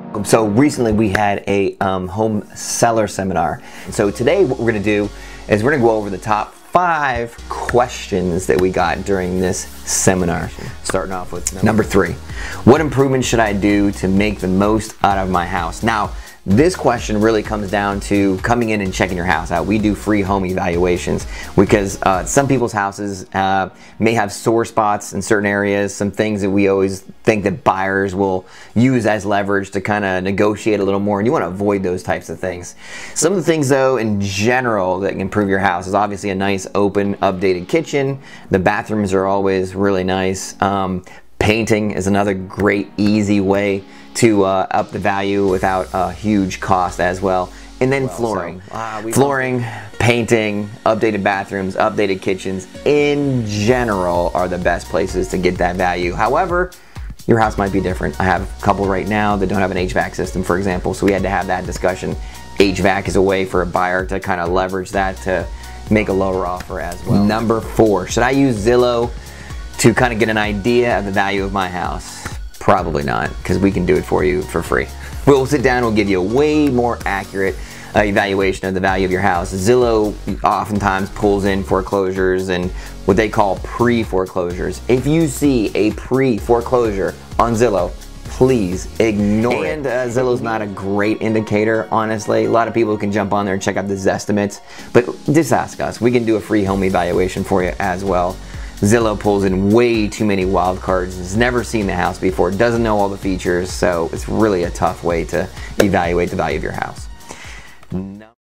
So recently we had a home seller seminar. So today what we're going to do is we're going to go over the top 5 questions that we got during this seminar. Starting off with number 3. What improvements should I do to make the most out of my house? Now, this question really comes down to coming in and checking your house out. We do free home evaluations because some people's houses may have sore spots in certain areas, some things that we always think that buyers will use as leverage to kind of negotiate a little more, and you want to avoid those types of things. Some of the things though in general that can improve your house is obviously a nice open updated kitchen. The bathrooms are always really nice. Painting is another great easy way to up the value without a huge cost as well. And then flooring. Flooring, painting, updated bathrooms, updated kitchens in general are the best places to get that value. However, your house might be different. I have a couple right now that don't have an HVAC system, for example, so we had to have that discussion. HVAC is a way for a buyer to kind of leverage that to make a lower offer as well. Number 4, should I use Zillow to kind of get an idea of the value of my house? Probably not, because we can do it for you for free. We'll sit down and we'll give you a way more accurate evaluation of the value of your house. Zillow oftentimes pulls in foreclosures and what they call pre-foreclosures. If you see a pre-foreclosure on Zillow, please ignore it. And Zillow's not a great indicator, honestly. A lot of people can jump on there and check out the Zestimates, but just ask us. We can do a free home evaluation for you as well. Zillow pulls in way too many wild cards, has never seen the house before, doesn't know all the features, so it's really a tough way to evaluate the value of your house. No.